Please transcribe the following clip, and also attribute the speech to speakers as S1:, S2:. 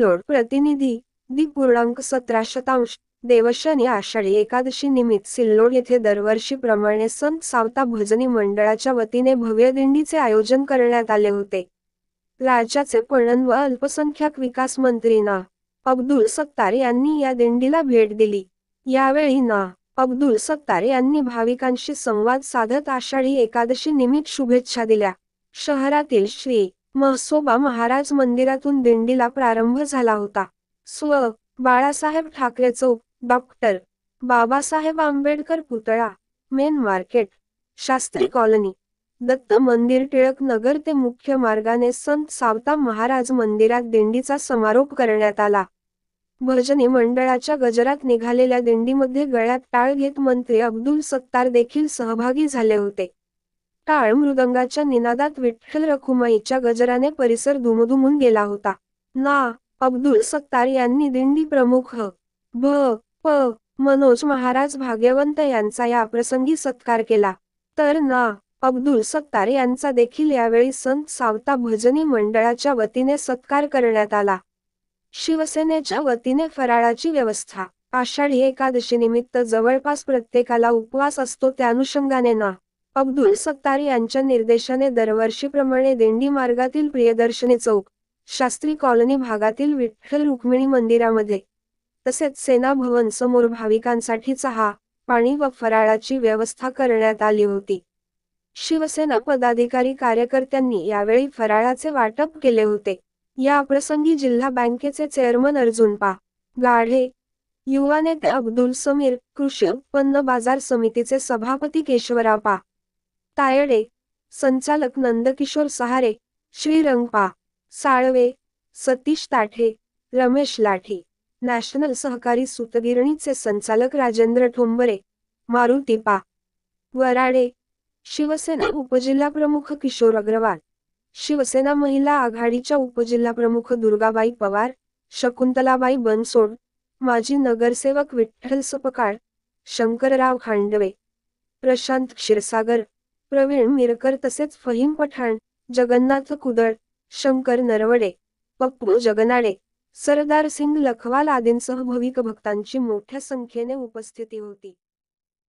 S1: सिल्लोड प्रतिनिधी दि. देवशनी आषाढी एकादशी निमित्त सिल्लोड येथे दरवर्षीप्रमाणे संत सावता भजनी मंडळाच्या वतीने भव्य दिंडीचे आयोजन करण्यात आले होते. राज्याचे पणन व अल्पसंख्याक विकास मंत्री ना. अब्दुल सत्तार यांनी या दिंडीला भेट दिली. यावेळी ना. अब्दुल सत्तार यांनी भाविकांशी संवाद साधत आषाढी एकादशी निमित्त शुभेच्छा दिल्या. शहरातील श्री म्हसोबा महाराज मंदिरातून दिंडीला प्रारंभ झाला होता. स्व. बाळासाहेब ठाकरे चौक, डॉ. बाबासाहेब आंबेडकर पुतळा, main market, Shastri colony, Datta मंदिर, टिळक नगर ते मुख्य मार्गाने संत सावता महाराज मंदिरात दिंडीचा समारोप करण्यात आला. भजनी मंडळाच्या गजरात निघालेल्या दिंडीमध्ये गळ्यात टाळ घेत मंत्री अब्दुल सत्तार देखील सहभागी झाले होते. टाळ मृदंगाच्या निनादात विठ्ठल रखुमाईच्या गजराने परिसर दुमदुमून गेला होता. ना. अब्दुल सत्तार यांनी दिंडी प्रमुख भ. प. मनोज महाराज भाग्यवंत यांचा या प्रसंगी सत्कार केला. तर ना. अब्दुल सत्तार यांचा देखील यावेळी संत सावता भजनी मंडळाच्या वतीने सत्कार करण्यात आला. शिवसेनेच्या वतीने फराळाची व्यवस्था. आषाढी एकादशीनिमित्त जवळपास प्रत्येकाला उपवास असतो, त्यानुषंगाने ना. अब्दुल सत्तार यांच्या निर्देशाने दरवर्षीप्रमाणे दिंडी मार्गातील प्रियदर्शनी चौक, शास्त्री कॉलनी भागातील विठ्ठल रुक्मिणी मंदिरामध्ये तसेच सेना भवन समोर भाविकांसाठी चहा, पाणी व फराळाची व्यवस्था करण्यात आली होती. शिवसेना पदाधिकारी कार्यकर्त्यांनी यावेळी फराळाचे वाटप केले होते. या प्रसंगी जिल्हा बँकेचे चेअरमन अर्जुन पा. गाढे, युवा नेते अब्दुल समीर, कृषी उत्पन्न बाजार समितीचे सभापती केशवराव पा. तायडे, संचालक नंदकिशोर सहारे, श्रीरंग पा. साळवे, सतीश ताठे, रमेश लाठी, नॅशनल सहकारी सूतगिरणीचे संचालक राजेंद्र ठोंबरे, मारुती पा. वराडे, शिवसेना उपजिल्हाप्रमुख किशोर अग्रवाल, शिवसेना महिला आघाडीच्या उपजिल्हाप्रमुख दुर्गाबाई पवार, शकुंतलाबाई बनसोड, माजी नगरसेवक विठ्ठल सपकाळ, शंकरराव खांडवे, प्रशांत क्षीरसागर, प्रवीण मिरकर तसेच फहीम पठाण, जगन्नाथ कुदळ, शंकर नरवडे, पप्पू जगनाडे, सरदार सिंग लखवाल आदींसह भाविक भक्तांची मोठ्या संख्येने उपस्थिती होती.